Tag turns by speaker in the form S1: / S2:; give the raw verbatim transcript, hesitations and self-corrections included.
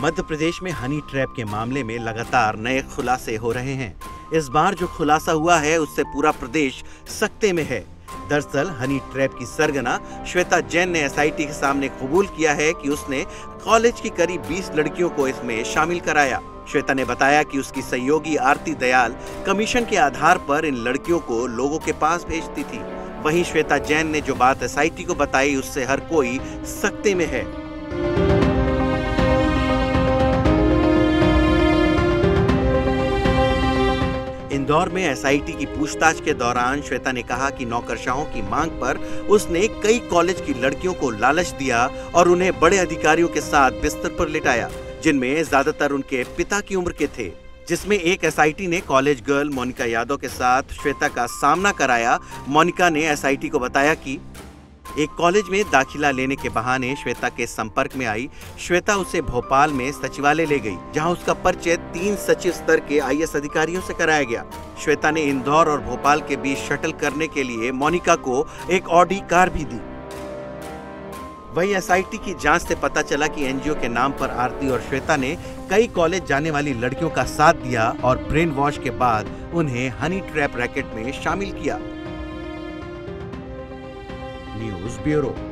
S1: मध्य प्रदेश में honey trap के मामले में लगातार नए खुलासे हो रहे हैं। इस बार जो खुलासा हुआ है उससे पूरा प्रदेश सकते में है। दरअसल हनी ट्रैप की सरगना श्वेता जैन ने एस आई टी के सामने कबूल किया है कि उसने कॉलेज की करीब बीस लड़कियों को इसमें शामिल कराया। श्वेता ने बताया कि उसकी सहयोगी आरती दयाल कमीशन के आधार पर इन लड़कियों को लोगों के पास भेजती थी। वहीं श्वेता जैन ने जो बात एस आई टी को बताई उससे हर कोई सकते में है। इंदौर में एस आई टी की पूछताछ के दौरान श्वेता ने कहा कि नौकरशाहों की मांग पर उसने कई कॉलेज की लड़कियों को लालच दिया और उन्हें बड़े अधिकारियों के साथ बिस्तर पर लिटाया, जिनमें ज्यादातर उनके पिता की उम्र के थे। जिसमें एक एस आई टी ने कॉलेज गर्ल मोनिका यादव के साथ श्वेता का सामना कराया। मोनिका ने एस आई टी को बताया कि एक कॉलेज में दाखिला लेने के बहाने श्वेता के संपर्क में आई। श्वेता उसे भोपाल में सचिवालय ले गई, जहां उसका परिचय तीन सचिव स्तर के आई ए एस अधिकारियों से कराया गया। श्वेता ने इंदौर और भोपाल के बीच शटल करने के लिए मोनिका को एक ऑडी कार भी दी। वहीं एस आई टी की जांच से पता चला कि एन जी ओ के नाम पर आरती और श्वेता ने कई कॉलेज जाने वाली लड़कियों का साथ दिया और ब्रेन वॉश के बाद उन्हें हनी ट्रैप रैकेट में शामिल किया। News bureau.